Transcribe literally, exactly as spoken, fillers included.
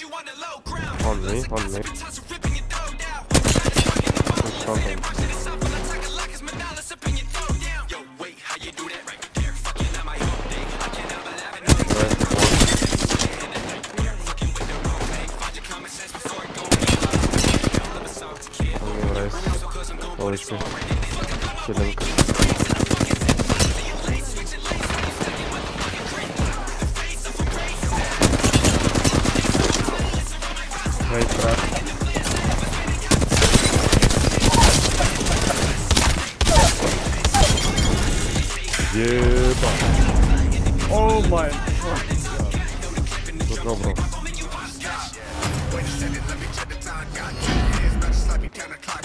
On me, on me. Полностью. Хиленка. Ой, брат. Еба. О май. Тут добро.